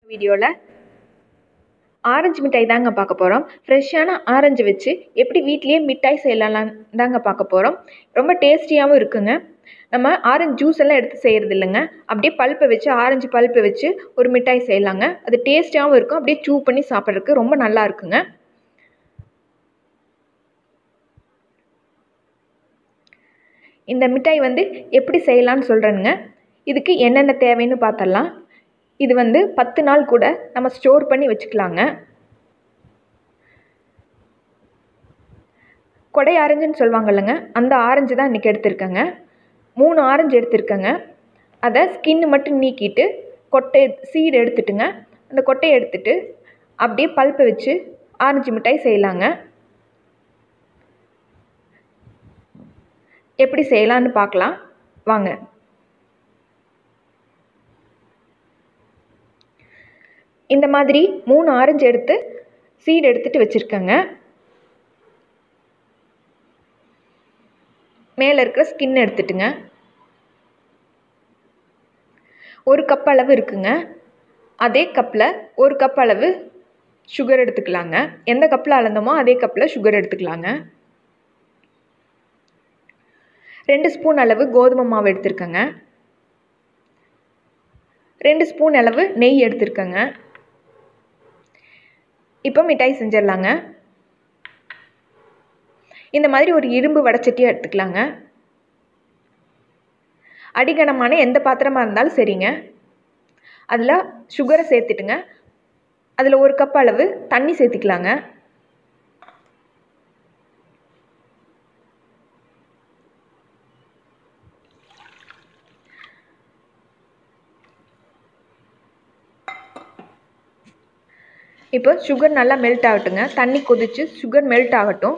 வீடியோவில் ஆரஞ்சு மிட்டாய் தாங்க பார்க்க போகிறோம். ஃப்ரெஷ்ஷான ஆரஞ்சு வச்சு எப்படி வீட்லேயே மிட்டாய் செய்யலாம் தாங்க பார்க்க போகிறோம். ரொம்ப டேஸ்டியாகவும் இருக்குங்க. நம்ம ஆரஞ்சு ஜூஸ் எல்லாம் எடுத்து செய்கிறது இல்லைங்க, அப்படியே பல்ப்பை வச்சு ஆரஞ்சு பல்ப்பை வச்சு ஒரு மிட்டாய் செய்யலாங்க. அது டேஸ்டியாகவும் இருக்கும், அப்படியே சூ பண்ணி சாப்பிட்றதுக்கு ரொம்ப நல்லா இருக்குங்க. இந்த மிட்டாய் எப்படி செய்யலான்னு சொல்கிறேனுங்க. இதுக்கு என்னென்ன தேவைன்னு பார்த்துடலாம். இது 10 நாள் கூட நம்ம ஸ்டோர் பண்ணி வச்சுக்கலாங்க. கொடை ஆரஞ்சுன்னு சொல்லுவாங்க இல்லைங்க, அந்த ஆரஞ்சு தான் இன்றைக்கி எடுத்திருக்கேங்க. 3 ஆரஞ்சு எடுத்திருக்கேங்க. அதை ஸ்கின்னு மட்டும் நீக்கிட்டு கொட்டை சீடு எடுத்துட்டுங்க. அந்த கொட்டையை எடுத்துட்டு அப்படியே பல்ப்பை வச்சு ஆரஞ்சு மிட்டாய் செய்யலாங்க. எப்படி செய்யலான்னு பார்க்கலாம் வாங்க. இந்த மாதிரி 3 ஆரஞ்சு எடுத்து சீடு எடுத்துட்டு வச்சுருக்கேங்க. மேலே இருக்கிற ஸ்கின் எடுத்துட்டுங்க. 1 கப் அளவு இருக்குங்க. அதே கப்பில் 1 கப் அளவு சுகர் எடுத்துக்கலாங்க. எந்த கப்பில் அளந்தோமோ அதே கப்பில் சுகர் எடுத்துக்கலாங்க. 2 ஸ்பூன் அளவு கோதுமை மாவு எடுத்துருக்கேங்க. 2 ஸ்பூன் அளவு நெய் எடுத்துருக்கேங்க. இப்போ மிட்டாய் செஞ்சிடலாங்க. இந்த மாதிரி ஒரு இரும்பு வடைச்சட்டியை எடுத்துக்கலாங்க. அடிகனமான எந்த பாத்திரமாக இருந்தாலும் சரிங்க. அதில் சுகரை சேர்த்துட்டுங்க. அதில் 1 கப் அளவு தண்ணி சேர்த்துக்கலாங்க. இப்போ சுகர் நல்லா மெல்ட் ஆகட்டுங்க. தண்ணி கொதித்து சுகர் மெல்ட் ஆகட்டும்.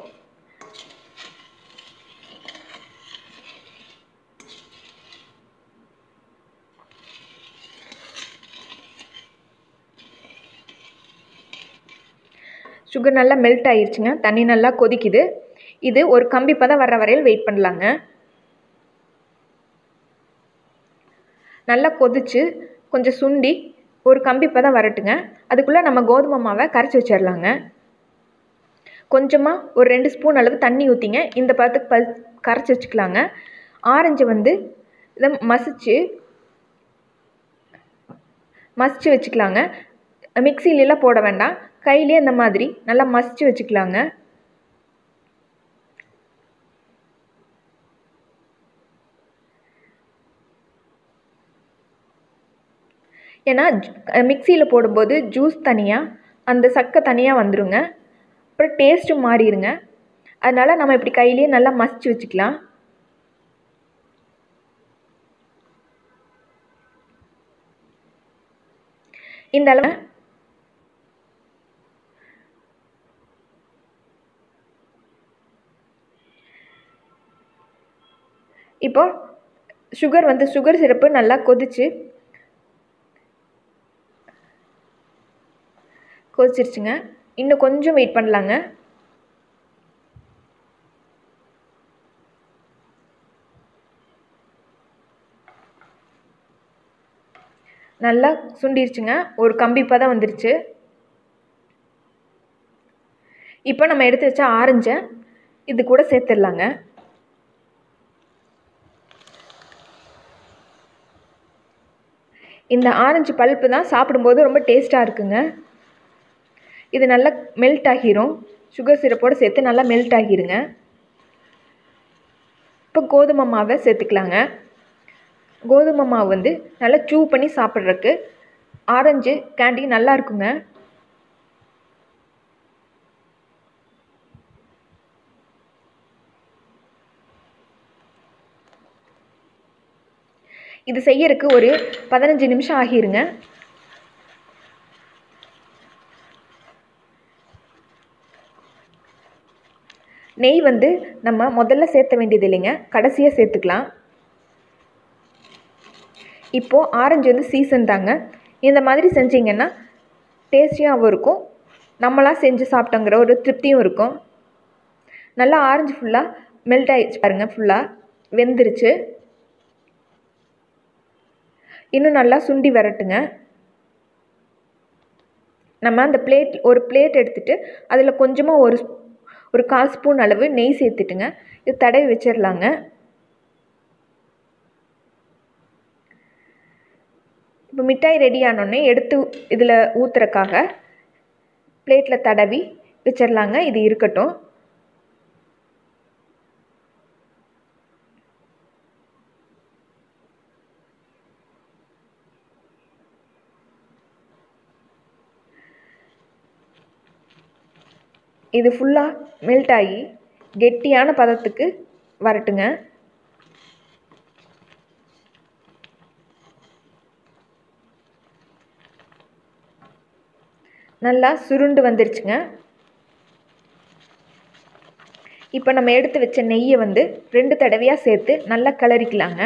சுகர் நல்லா மெல்ட் ஆகிடுச்சுங்க. தண்ணி நல்லா கொதிக்குது. இது ஒரு கம்பி பதம் வர்ற வரையில் வெயிட் பண்ணலாங்க. நல்லா கொதித்து கொஞ்சம் சுண்டி ஒரு கம்பி பதம் வரட்டுங்க. அதுக்குள்ளே நம்ம கோதுமை மாவை கரைச்சி வச்சிடலாங்க. கொஞ்சமாக ஒரு 2 ஸ்பூன் அளவு தண்ணி ஊற்றிங்க இந்த பதத்துக்கு கரைச்சி வச்சுக்கலாங்க. ஆரஞ்சு இதை மசிச்சு வச்சுக்கலாங்க. மிக்சிலெலாம் போட வேண்டாம், கையிலே இந்த மாதிரி நல்லா மசிச்சு வச்சுக்கலாங்க. ஏன்னா மிக்சியில் போடும்போது ஜூஸ் தனியாக அந்த சக்கை தனியாக வந்துடுங்க, அப்புறம் டேஸ்ட்டும் மாறிடுங்க. அதனால் நம்ம இப்படி கையிலே நல்லா மசிச்சு வச்சுக்கலாம். இந்த அளவு இப்போ சுகர் சிரப்பு நல்லா கொதிச்சிருச்சுங்க. இன்னும் கொஞ்சம் வெயிட் பண்ணலாங்க. நல்லா சுண்டிருச்சுங்க. ஒரு கம்பி பதம் வந்துருச்சு. இப்போ நம்ம எடுத்து வச்ச ஆரஞ்சை இது கூட சேர்த்துடலாங்க. இந்த ஆரஞ்சு பல்ப்பு தான் சாப்பிடும்போது ரொம்ப டேஸ்ட்டாக இருக்குங்க. இது நல்லா மெல்ட் ஆகிரும். சுகர் சிரப்போடு சேர்த்து நல்லா மெல்ட் ஆகிருங்க. இப்போ கோதுமை மாவை சேர்த்துக்கலாங்க. கோதுமை மாவு நல்லா சூ பண்ணி சாப்பிட்றதுக்கு ஆரஞ்சு கேண்டி நல்லா இருக்குங்க. இது செய்யறதுக்கு ஒரு 15 நிமிஷம் ஆகிருங்க. நெய் நம்ம முதல்ல சேர்த்த வேண்டியது இல்லைங்க, கடைசியாக சேர்த்துக்கலாம். இப்போது ஆரஞ்சு சீசன் தாங்க. இந்த மாதிரி செஞ்சிங்கன்னா டேஸ்டியாகவும் இருக்கும், நம்மளாக செஞ்சு சாப்பிட்டோங்கிற ஒரு திருப்தியும் இருக்கும். நல்லா ஆரஞ்சு ஃபுல்லாக மெல்ட் ஆகிடுச்சு பாருங்கள், ஃபுல்லாக வெந்துருச்சு. இன்னும் நல்லா சுண்டி வரட்டுங்க. நம்ம அந்த ஒரு பிளேட் எடுத்துகிட்டு அதில் கொஞ்சமாக ஒரு 1/4 ஸ்பூன் அளவு நெய் சேர்த்துட்டுங்க இது தடவி வச்சிடலாங்க. இப்போ மிட்டாய் ரெடி ஆனோடனே எடுத்து இதில் ஊற்றுறக்காக பிளேட்டில் தடவி வச்சிடலாங்க. இது இருக்கட்டும். இது ஃபுல்லாக மெல்ட் ஆகி கெட்டியான பதத்துக்கு வரட்டுங்க. நல்லா சுருண்டு வந்துருச்சுங்க. இப்போ நம்ம எடுத்து வச்ச நெய்யை 2 தடவையாக சேர்த்து நல்லா கிளறிக்கலாங்க.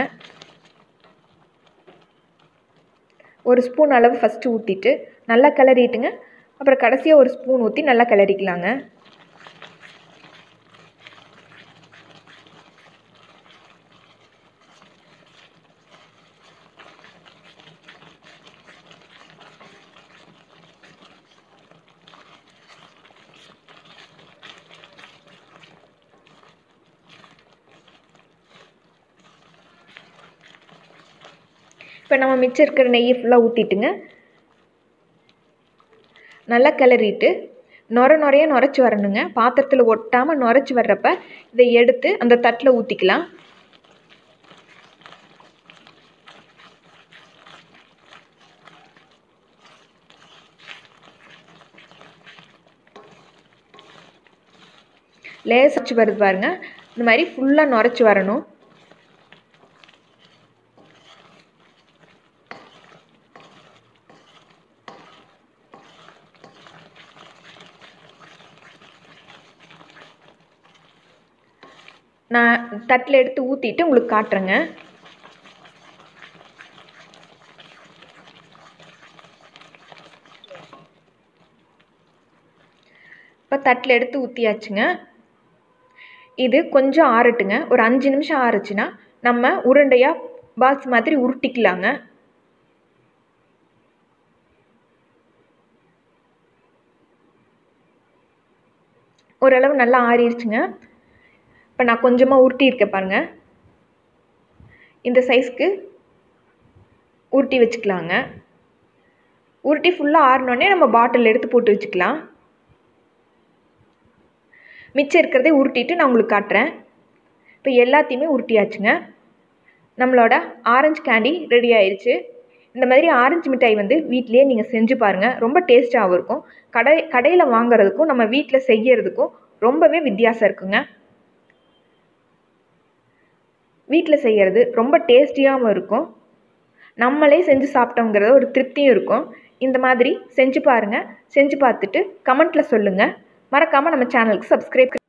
1 ஸ்பூன் அளவு ஃபஸ்ட்டு ஊற்றிட்டு நல்லா கிளறிட்டுங்க. அப்புறம் கடைசியாக 1 ஸ்பூன் ஊற்றி நல்லா கிளறிக்கலாங்க. இப்போ நம்ம மிச்சம் இருக்கிற நெய்யை ஃபுல்லாக ஊற்றிட்டுங்க நல்லா கிளறிட்டு நுரையாக நுரைச்சி வரணுங்க. பாத்திரத்தில் ஒட்டாமல் நுரைச்சி வர்றப்ப இதை எடுத்து அந்த தட்டில் ஊற்றிக்கலாம். லேசாச்சு வருது பாருங்க. இந்த மாதிரி ஃபுல்லாக நுரைச்சி வரணும். நான் தட்டில் எடுத்து ஊற்றிட்டு உங்களுக்கு காட்டுறேங்க. இப்போ தட்டில் எடுத்து ஊற்றியாச்சுங்க. இது கொஞ்சம் ஆறட்டுங்க. ஒரு 5 நிமிஷம் ஆறுச்சுன்னா நம்ம உருண்டையாக பால்ஸ் மாதிரி உருட்டிக்கலாங்க. ஓரளவு நல்லா ஆறிடுச்சுங்க. இப்போ நான் கொஞ்சமாக உருட்டி இருக்கேன் பாருங்கள். இந்த சைஸ்க்கு உருட்டி வச்சுக்கலாங்க. உருட்டி ஃபுல்லாக ஆறினோடனே நம்ம பாட்டில் எடுத்து போட்டு வச்சுக்கலாம். மிச்சம் இருக்கிறதே உருட்டிட்டு நான் உங்களுக்கு காட்டுறேன். இப்போ எல்லாத்தையுமே உருட்டியாச்சுங்க. நம்மளோட ஆரஞ்சு கேண்டி ரெடி ஆயிடுச்சு. இந்த மாதிரி ஆரஞ்சு மிட்டாய் வீட்டிலேயே நீங்கள் செஞ்சு பாருங்கள். ரொம்ப டேஸ்ட்டாகவும் இருக்கும். கடையில் வாங்குறதுக்கும் நம்ம வீட்டில் செய்யறதுக்கும் ரொம்பவே வித்தியாசம் இருக்குங்க. வீட்டில் செய்கிறது ரொம்ப டேஸ்டியாகவும் இருக்கும். நம்மளே செஞ்சு சாப்பிட்டோங்கிறத ஒரு திருப்தியும் இருக்கும். இந்த மாதிரி செஞ்சு பாருங்கள். செஞ்சு பார்த்துட்டு கமெண்ட்டில் சொல்லுங்கள். மறக்காமல் நம்ம சேனலுக்கு சப்ஸ்கிரைப்